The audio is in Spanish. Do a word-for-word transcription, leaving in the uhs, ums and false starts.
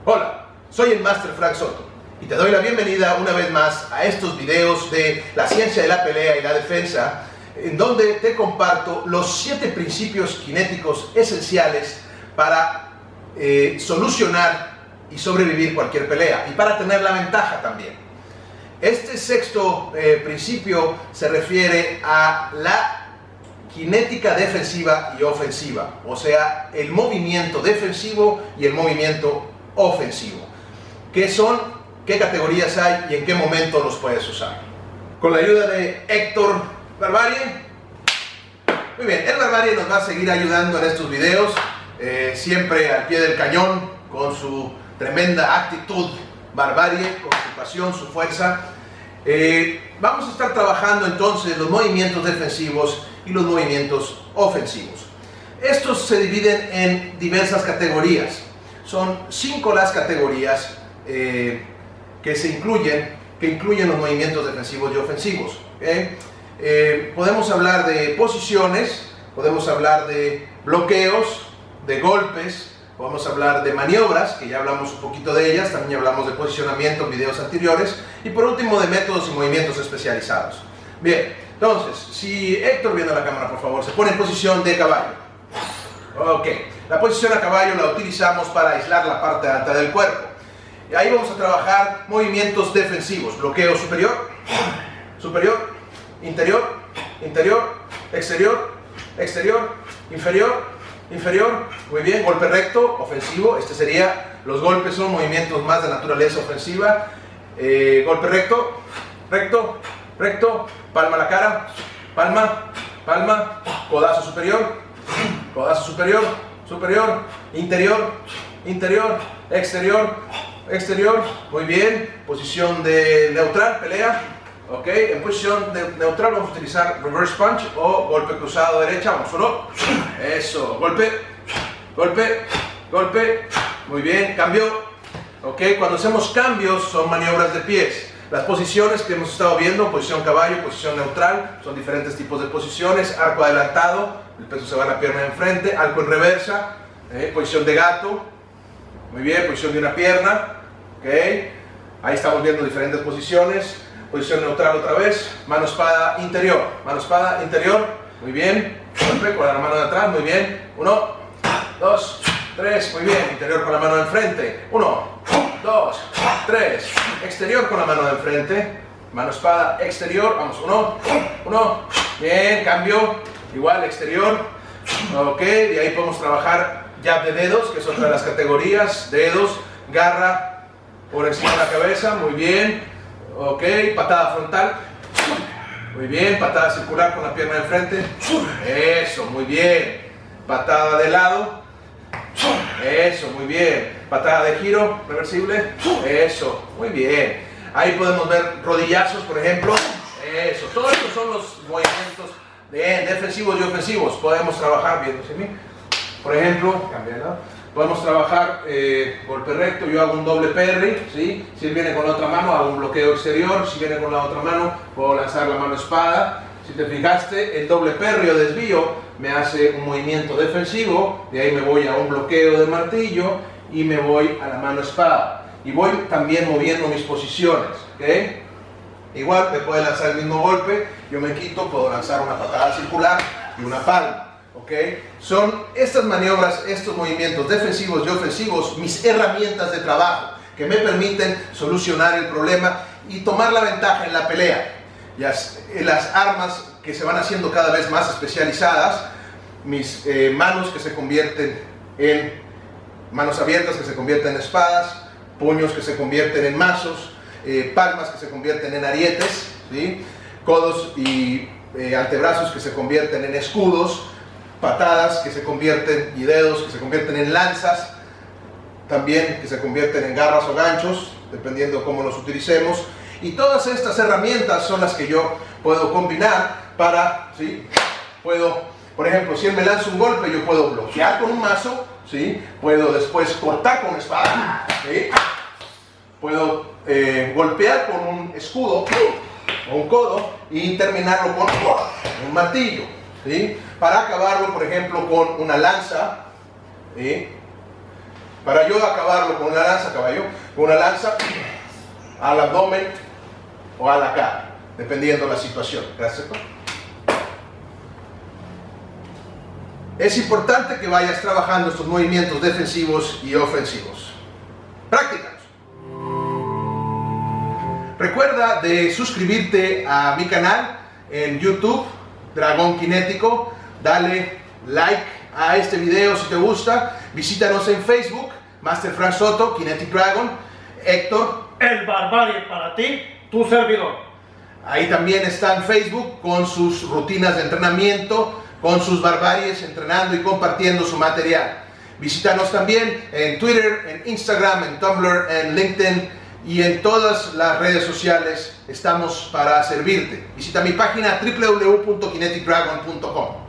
Hola, soy el Master Frank Soto y te doy la bienvenida una vez más a estos videos de la ciencia de la pelea y la defensa, en donde te comparto los siete principios cinéticos esenciales para eh, solucionar y sobrevivir cualquier pelea y para tener la ventaja también. Este sexto eh, principio se refiere a la cinética defensiva y ofensiva, o sea, el movimiento defensivo y el movimiento ofensivo. ¿Qué son? ¿Qué categorías hay? ¿Y en qué momento los puedes usar? Con la ayuda de Héctor Barbarien. Muy bien, el Barbarien nos va a seguir ayudando en estos videos, eh, siempre al pie del cañón, con su tremenda actitud barbarie, con su pasión, su fuerza. Eh, vamos a estar trabajando entonces los movimientos defensivos y los movimientos ofensivos. Estos se dividen en diversas categorías. Son cinco las categorías eh, que se incluyen, que incluyen los movimientos defensivos y ofensivos. ¿Okay? Eh, podemos hablar de posiciones, podemos hablar de bloqueos, de golpes, podemos hablar de maniobras, que ya hablamos un poquito de ellas, también hablamos de posicionamiento en videos anteriores, y por último de métodos y movimientos especializados. Bien, entonces, si Héctor, viendo la cámara por favor, se pone en posición de caballo. Ok, la posición a caballo la utilizamos para aislar la parte alta del cuerpo. Y ahí vamos a trabajar movimientos defensivos, bloqueo superior, superior, interior, interior, exterior, exterior, inferior, inferior, muy bien, golpe recto, ofensivo, este sería, los golpes son movimientos más de naturaleza ofensiva, eh, golpe recto, recto, recto, palma a la cara, palma, palma, codazo superior, codazo superior, superior, interior, interior, exterior, exterior, muy bien, posición de neutral, pelea, ok, en posición de neutral vamos a utilizar reverse punch o golpe cruzado derecha, vamos uno, eso, golpe, golpe, golpe, muy bien, cambio, ok, cuando hacemos cambios son maniobras de pies. Las posiciones que hemos estado viendo, posición caballo, posición neutral, son diferentes tipos de posiciones, arco adelantado, el peso se va a la pierna de enfrente, arco en reversa, eh, posición de gato, muy bien, posición de una pierna, okay. Ahí estamos viendo diferentes posiciones, posición neutral otra vez, mano espada interior, mano espada interior, muy bien, golpe con la mano de atrás, muy bien, uno, dos, tres, muy bien, interior con la mano de enfrente, uno, dos, tres, exterior con la mano de enfrente, mano espada exterior, vamos, uno, uno, bien, cambio, igual exterior, ok, de ahí podemos trabajar jab de dedos, que es otra de las categorías, dedos, garra por encima de la cabeza, muy bien, ok, patada frontal, muy bien, patada circular con la pierna de enfrente, eso, muy bien, patada de lado, eso, muy bien, patada de giro, reversible, eso, muy bien, ahí podemos ver rodillazos, por ejemplo, eso, todos estos son los movimientos de defensivos y ofensivos. Podemos trabajar, viéndose a mí, por ejemplo, podemos trabajar eh, golpe recto, yo hago un doble parry, ¿sí? Si él viene con la otra mano, hago un bloqueo exterior, si viene con la otra mano, puedo lanzar la mano espada. Si te fijaste, el doble parry o desvío me hace un movimiento defensivo, de ahí me voy a un bloqueo de martillo y me voy a la mano espada. Y voy también moviendo mis posiciones, ¿ok? Igual me puede lanzar el mismo golpe, yo me quito, puedo lanzar una patada circular y una palma, ¿ok? Son estas maniobras, estos movimientos defensivos y ofensivos, mis herramientas de trabajo que me permiten solucionar el problema y tomar la ventaja en la pelea. Las, las armas que se van haciendo cada vez más especializadas, mis eh, manos que se convierten en manos abiertas, que se convierten en espadas, puños que se convierten en mazos, eh, palmas que se convierten en arietes, ¿sí? Codos y eh, antebrazos que se convierten en escudos, patadas que se convierten y dedos que se convierten en lanzas, también que se convierten en garras o ganchos, dependiendo cómo los utilicemos. Y todas estas herramientas son las que yo puedo combinar para, ¿sí? Puedo, por ejemplo, si él me lanza un golpe, yo puedo bloquear con un mazo, ¿sí? Puedo después cortar con una espada, ¿sí? Puedo eh, golpear con un escudo o un codo y terminarlo con un martillo, ¿sí? Para acabarlo, por ejemplo, con una lanza, ¿sí? Para yo acabarlo con una lanza, caballo, con una lanza al abdomen o a la cara, dependiendo de la situación. Gracias. Es importante que vayas trabajando estos movimientos defensivos y ofensivos. Prácticas. Recuerda de suscribirte a mi canal en YouTube, Dragón Kinético. Dale like a este video si te gusta. Visítanos en Facebook, Master Frank Soto, Kinetic Dragon. Héctor, el Barbarie para ti, tu servidor. Ahí también está en Facebook con sus rutinas de entrenamiento, con sus barbaries, entrenando y compartiendo su material. Visítanos también en Twitter, en Instagram, en Tumblr, en LinkedIn y en todas las redes sociales. Estamos para servirte. Visita mi página w w w punto kinetic dragon punto com.